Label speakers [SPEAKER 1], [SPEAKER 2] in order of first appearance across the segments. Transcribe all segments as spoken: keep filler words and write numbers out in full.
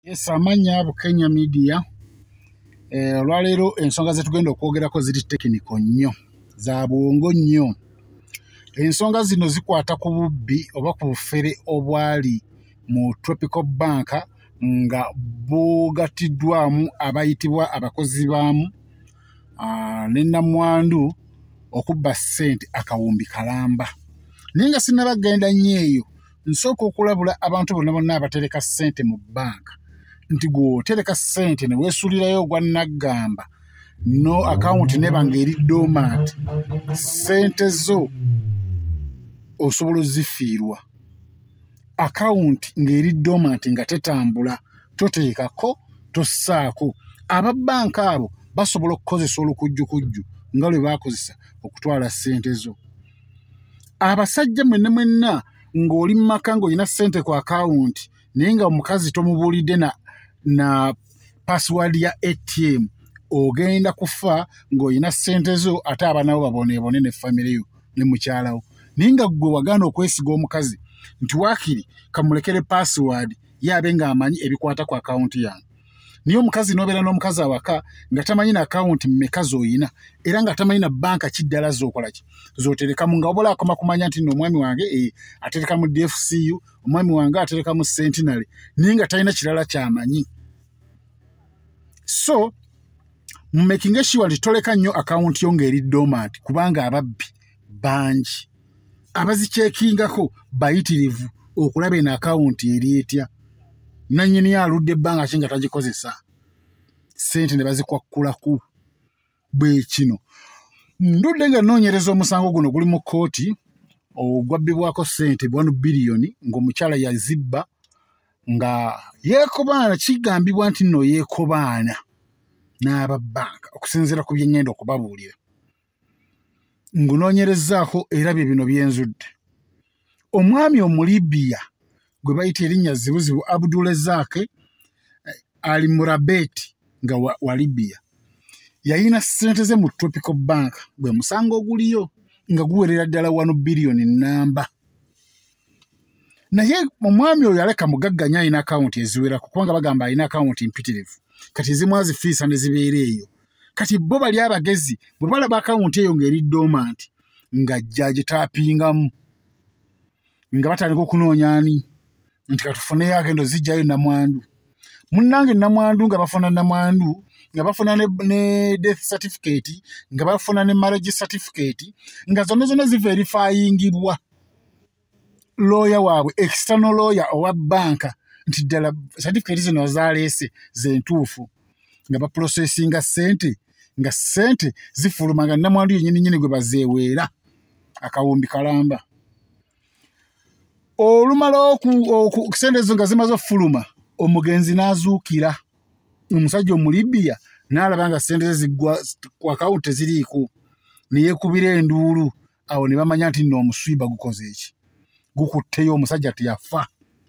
[SPEAKER 1] Yes, amanya Bukenya media. Eh, olwaleero ensonga zetugenda okwogerako ziri tekiniko nnyo, za bwongo nnyo. Ensonga zino zikwata ku bubbi oba ku bufere obwali mu Tropical Bank nga bugattiddwamu abayitibwa abakozi baamu ne nnamwandu okubba ssente akawumbi kalamba. Naye nga sinnabagenda nnyo eyo, nsooka okulabula abantu bonna bonna abatereka ssente mu banka nti gw'otereka ssente ne weesuulirayo ogwa naggamba no akawunti neba ng'eri dormant, ssente zo osobola ozifiirwa. Akawunti ng'eri dormant nga tetambula, toteekako, tossaako. Ababbanka abo basobola okukozesa olukujjukujju nga lwe baakozesa okutwala ssente zo. Abasajja mwenna mwenna ng'oli mu maka ng'olina ssente ku akawunti naye nga omukazi tomubuulidde na na password ya A T M, ogenda kufa ng'olina ssente zo ate abaana bo baboneebone ne famire yo ne mukyalawo. Naye nga ggwe wagaana okwesiga omukazi nti waakiri kamulekere password yaabe ng'amanyi ebikwata ku akawunti yange. Naye omukazi n'obeera n'omukazi awaka nga tamanyi na akawunti mmeka z'oyina era nga tamanyi na banka kiddala z'okola ki z'oterekamu, nga wabula akoma kumanya nti nno omwami wange e, atereka mu D F C U, omwami wange atereka mu Centenary, naye nga talina kirala ky'amanyi. So mumaking sure nti toleka nnyo akawunti yo ng'eri dormant kubanga ababbi bangi. Abazikekingako bayitirivu okulaba eno akawunti eri etya. Nannyini aludde ebbanga ki nga tagikozesa, ssente ne bazikwakkulaku. Bwe kino ndudde nga nnoonyereza omusango guno guli mu kkooti ogwabbibwako ssente one biliyoni ng'omukyala yazibba nga yeekobaana, kigambibwa nti nno yeekobaana n'ababbanka okusinziira ku bye ngenda okubabuulira. Ngunoonyerezaako era bye bino byenzudde. Omwami Omulibiya gwe bayita erinnya zibuzibu Abdulrazak Ali Murabeti nga wa, wa Libya yayina ssente ze mu Tropical Bank, gwe musango oguliyo nga guwerera ddala one biliyoni namba. Naye omwami oyo yaleka mugagganya alina akawunti eziwerako kubanga bagamba alina akawunti mpitirivu, kati ezimu azifiisa ne zibeera eyo. Kati bo bali abagezi bwe balaba akawunti eyo ng'eri dormant ng'ajja agitaapingamu nga batandika okunoonya ani nti katufuneyo agendo zijjayo nnamwandu. Munnange nnamwandu nga bafuna nnamwandu nga bafuna ne, ne death certificate nga bafuna ne marriage certificate nga zonna zonna ziverifyingibwa lawyer waabwe, external lawyer owa banka, nti ddala certificate zino zaleese zentuufu, nga baprocessinga ssente nga ssente zifuluma nga nnamwandu yennyini nnyini gwe bazeeweera akawumbi kalamba. Olumala ssente ezo nga zimaze okufuluma, omugenzi n'azuukira. Omusajja Omulibiya n'alaba nga ssente ze ziggwa ku akawunti teziriiko, ne yeekubira enduulu. Awo ne bamanya nti nno omuswiba gukoze eki, gukutteyo, omusajja teyafa.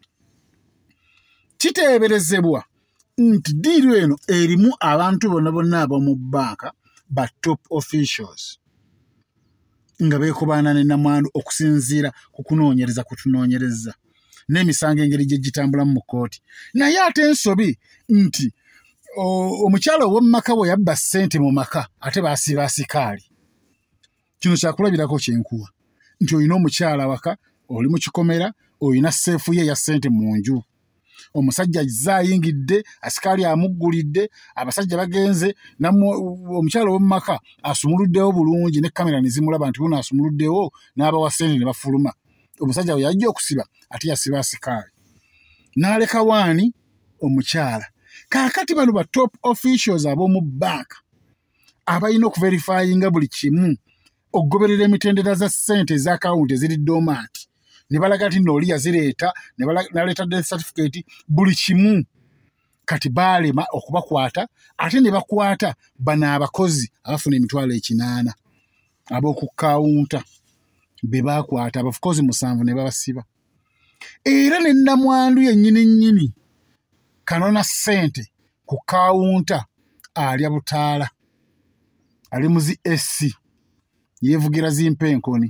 [SPEAKER 1] Kiteeberezebwa nti diiru eno erimu abantu bonna bonna ab'omu bbanka ba top officials nga beekobaana ne nnamwandu okusinziira ku kunoonyereza ku tunoonyereza n'emisango engeri gye gitambulamu mu kkooti. Naye ate ensobi nti omukyala ow'omu maka bwe yabba ssente mu maka ate baasiba asikaali. Kino kyakulabirako kyenkuwa nti olina omukyala waka, oli mu kikomera, olina seefu ye ya ssente mu nju. Omusajja azayingidde, asikaali amuggulidde, abasajja bagenze, omukyala ow'omu maka asumuluddewo bulungi ne kamera ne zimulaba nti buno asumuluddewo, n'abawa ssente ne bafuluma. Omusajja we yajja okusiba ate yasiba asikaali. N'aleka waani omukyala. Kaakati bano ba top officials ab'omu banka abalina okuverifyinga buli kimu, okugoberera emitendera za ssente ez'akawunti eziri dormant, ne balaga nti n'oli yazireeta, n'aleeta death certificate, buli kimu. Kati baalema okubakwata ate ne bakwata bano abakozi abafuna emitwalo ekinaana ab'oku kawunta be baakwata, abafukozi musanvu ne babasiba. Era ne nnamwandu yennyini nnyini kanona ssente ku kawunta alya butaala, ali muzi S yeevugira zimpenkoni.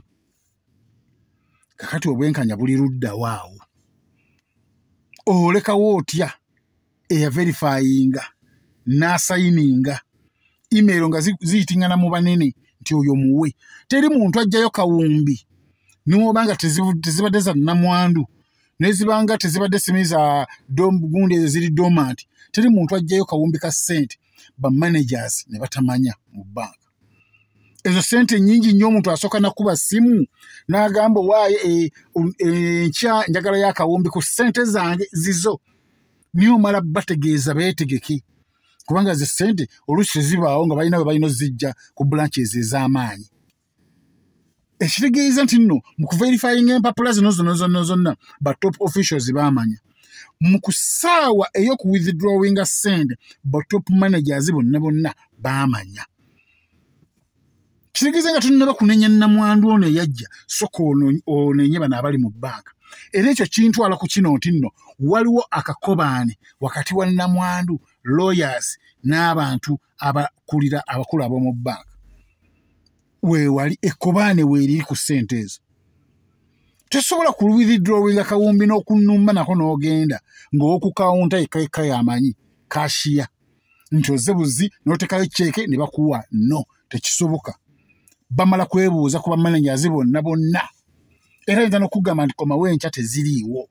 [SPEAKER 1] Kakati obwenkanya buli ludda waawo. Olekawo otya eya verifyinga n'asayininga email nga ziyitingana mu banene nti oyo muwe. Teri muntu ajjayo kawumbi niwobanga tezibadde za namwandu nezibanga tezibadde simi za gundi ezo ziri dormant. Teri muntu ajjayo kawumbi ka ssente ba managers ne batamanya mu banka. Ezo ssente nyingi nnyo omuntu asooka nakuba simu n'agamba waaye enkya njagala y'akawumbi ku ssente zange zizo. Niyo mala bategeeza beetegeke kubanga ze ssente oluusi tezibaawo nga balina we balina ozijja ku branches ez'amaanyi. Ekitegeeza nti nno mu kuverifyinga empapula zino zonna zonna zonna ba top officials baamanya. Mu kusaawa ey'oku withdrawinga ssente ba top managers bonna bonna baamanya. Kitegeeza nga tunnaba kunenya nnamwandu ono eyajja soka onenye bano abali mu banka. Era ekyo kintwala ku kino nti nno waliwo akakobaane wakati wa nnamwandu lawyers n'abantu abakulira abakulu ab'omu banka. Weewali ekkobaane weeriri ku ssente ezo. Tosobola ku withdrawinga kawumbi n'okunnumba nako n'ogenda ng'oku kawunta ekka yamanyi kashiya nti ozze buzi n'otekayo cheeke ne bakuwa. No, tekisoboka. Bamala kwebuuza ku bamanagers bonna bonna. Era yinza n'okugamba nti komawo enkya teziriiwo.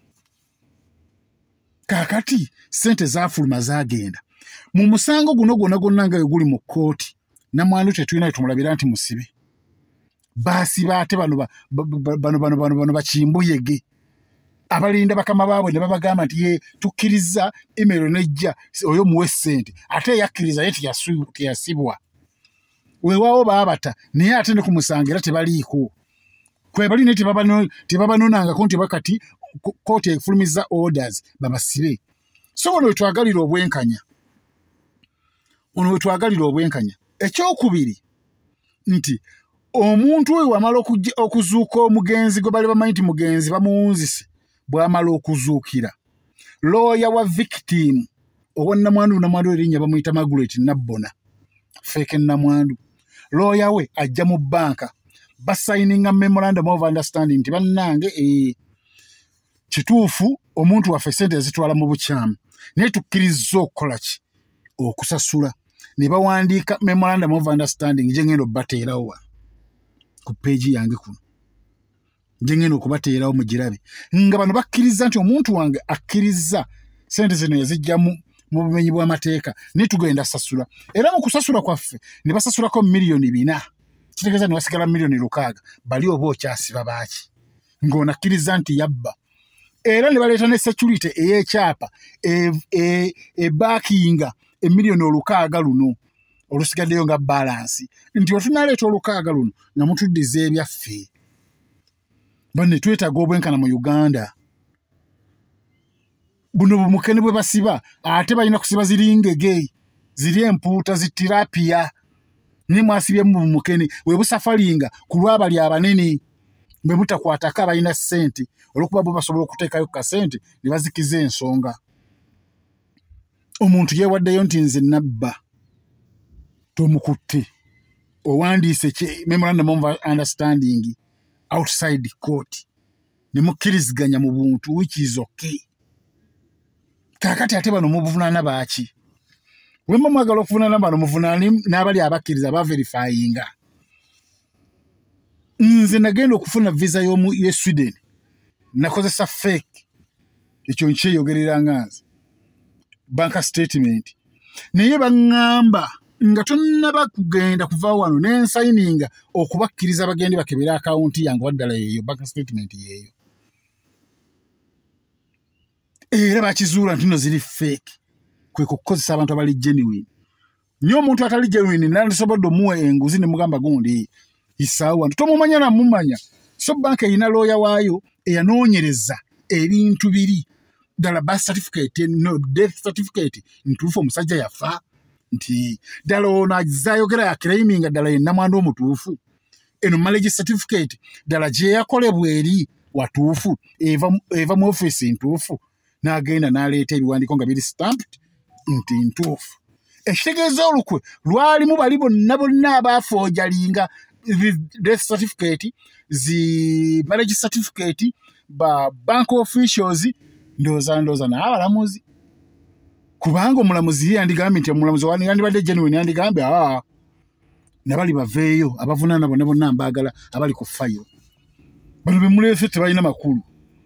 [SPEAKER 1] Kaakati ssente zaafuluma zaagenda. Mu musango guno gwonna gwonna nga guli mu kkooti namwandu tetulina tumulabira nti musibe. Baasiba ate bano bano bano bano bano bakimbuyege abalinda bakama baabwe ne babagamba nti ye tukkiriza email nejja oyo muwe ssente ate yakkiriza ye teyasibwa. Weewaawo baabata naye ate ne kumusangira tebaliiko. Kwe bali ne tebabanonangako nti bakati kooti efulumiza orders babasibe. So ono wetwagalira obwenkanya. Ono wetwagalira obwenkanya. Ekyokubiri nti omuntu oyo wamala okuzuuka omugenzi gwe bali bamanyi nti mugenzi bamuwunzise bw'amala okuzuukira. Lawyer wa victim owa nnamwandu nnamwandu erinnya bamuyita Margaret Nabbona feke nnamwandu. Lawyer we ajja mu banka basayininga memorandum of understanding nti bannange e kituufu omuntu waffe ssente zitwala mu bukyamu naye tukkiriza okukola ki okusasula. Ne bawandiika memorandum of understanding gye ngenda obbateerawo ku peegi yange kuno gye ngenda okubateerawo mugirabe nga bano bakkiriza nti omuntu wange akkiriza ssente zino yazijja mu bumenyi bw'amateeka ne tugenda sasula. Era mu kusasula kwaffe ne basasulako miliyoni bina. Kitegeeza ne wasigala miliyoni lukaaga bali oba okyasiba baaki ng'onakkiriza nti yabba. Era ne baleeta ne security ey'ekyapa ebaakinga emiliyoni olukaaga luno olusigaddeyo nga balansi nti otunaleeta olukaaga luno nga mutuddiza ebyaffe. Banne twetaaga obwenkana mu Uganda. Buno bumukene bwe basiba ate balina kusiba ziri ngege ziri empuuta zitirapiya ne mwasibyemu bumukene we busafalinga ku lwabali abanene bwe mutakwatako abalina ssente olwokuba bo basobola okuteekayo ka ssente ne bazikiza ensonga. Omuntu yeewaddeyo nti nze nabba tomukutte owandiise memorandum of understanding outside court ne mukkiriziganya mu buntu which is okay. Kaakati ate bano mubuvunaana baaki? Wemba mwagala okuvunaana bano muvunaani n'abali abakkiriza baverifyinga. Nze nagenda okufuna visa y'e Sweden nakozesa fake ekyo nkyeyogerera nganze banka statement naye baŋŋamba nga tonnaba kugenda kuva wano n'ensayininga okubakkiriza bagende bakebere akawunti yange waddala yeeyo banka statement yeeyo. Era bakizuula nti nno ziri fake kwe kukozesa abantu abali genuine. Nnyo omuntu atali genuine nandisobodde omuwa enguzi ne mugamba gundi isaawa tomumanya na mumanya. So banka erina lawyer waayo eyanoonyereza ebintu biri ddala birth certificate no death certificate ntuufu omusajja yafa nti ddala ono azayogera yakiraiminga ddala ye nnamwandu omutuufu. Eno marriage certificate ddala gye yakolebwa eri watuufu eva mu office ntuufu n'agenda n'aleeta ebiwandiiko nga biri stamped nti ntuufu. Ekitegeeza olukwe lwalimu bali bonna bonna abafoojalinga death certificate zi marriage certificate ba bank officials ndooza ndooza n'abalamuzi
[SPEAKER 2] kubanga omulamuzi yandigambye nti omulamuzi wani yandibadde genuine yandigambye aa nabali baveeyo abavunaana bonna bonna mbaagala abali ku fayiro bano bemuleese tebalina makulu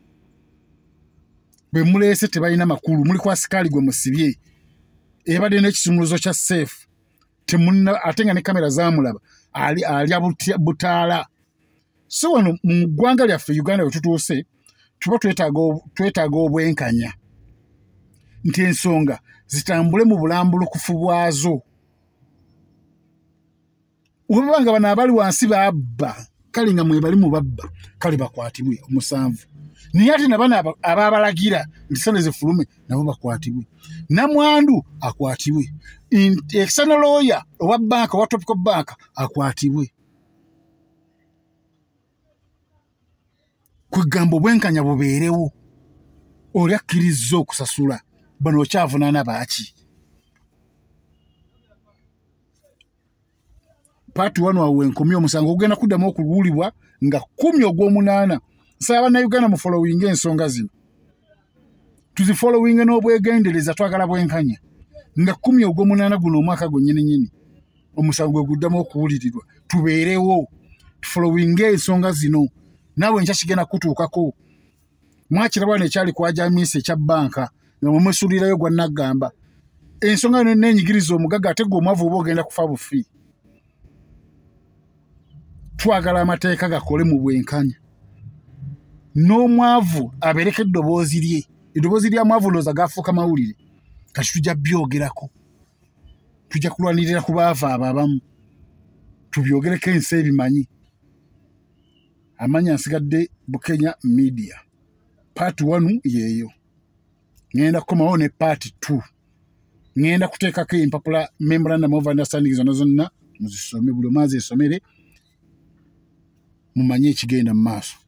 [SPEAKER 2] bemuleese tebalina makulu muli kwa sikaali gwe musibye ebadde n'ekisumuluzo kya seefu temunna ate nga ne kamera zaamulaba ali alya butaala so wano mu ggwanga lyaffe Uganda we tutuuse tuba twetaaga obwenkanya nti ensonga zitambule mu bulambulukufu bwazo ubanga bano abali wansi babba kale nga mwe bali mu babba kale bakwatibwe omusanvu naye ate nabana ababalagira nti sente zifulume nabo bakwatibwe namwandu akwatibwe external lawyer owa banka owa tropical bank akwatibwe kugamba obwenkanya bubeerewo oli akkiriza okusasula bano okyavunaana baaki paati wano awo enkomi omusango ogenda kuddamu okubuulibwa nga kumi ogw'omunaana nsaba bannayuganda mu following ensonga zino tuzifollowinge n'obwegendereza twagala bwenkanya nga kumi ogw'omunaana guno omwaka gwennyini nyini omusango gwe guddamu okuwulirirwa tubeerewo tufollowinge ensonga zino naawe nkya kigenda kutuukako mwakirabwana ekyali kwa jamiisi ekya bbanka nga mumwesuulirayo gwa naggamba ensonga yino neenyigiriza omugaga ate gwe omwavu oba ogenda kufa bufi twagala amateeka gakole mu bwenkanya n'omwavu abeereko eddoboozi lye eddoboozi lya mwavu looza gaafuuka mawulire kati tujja byogerako tujja kulwanirira ku baavu abo abamu tubyogereko ensi ebimanyi amanya nsigadde Bukenya media paati wanu yeeyo ngenda kukomawo ne paati two ngenda kuteekako empapula memorandum of understanding zonna zonna muzisome buli omwazi esomere mumanye ekigenda mu maaso